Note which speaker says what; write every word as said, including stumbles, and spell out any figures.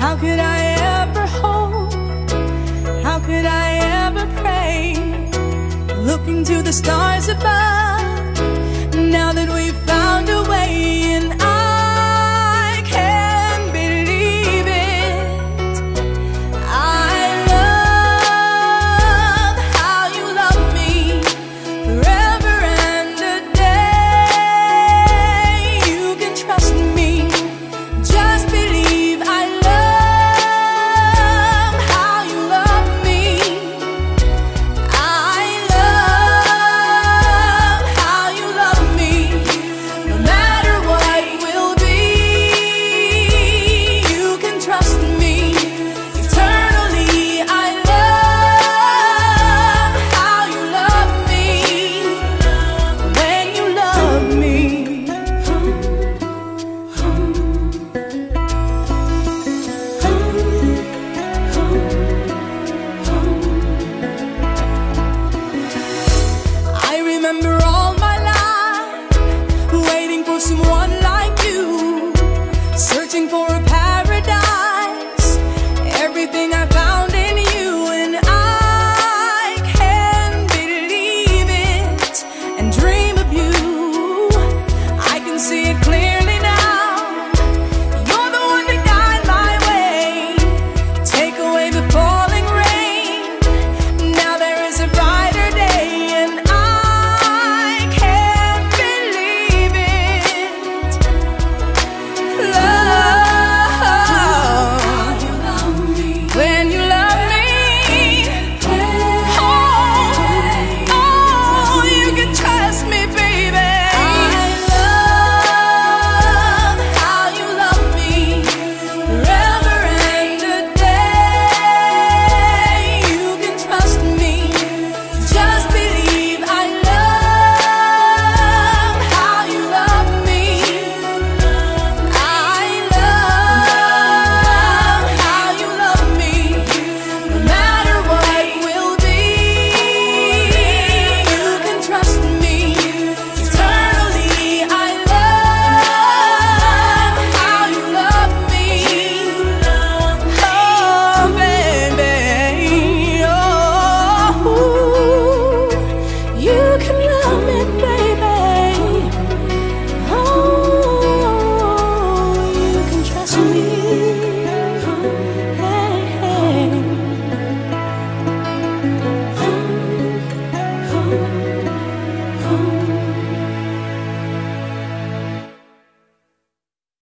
Speaker 1: How could I ever hope? How could I ever pray? Looking to the stars above, now that we've found a way, and I can't believe it. I love how you love me forever and a day. You can trust me, just believe. I love how you love me. I love how you love me. No matter what will be, you can trust me eternally. I love how you love me when you love me. I remember all my life waiting for someone like you, searching for a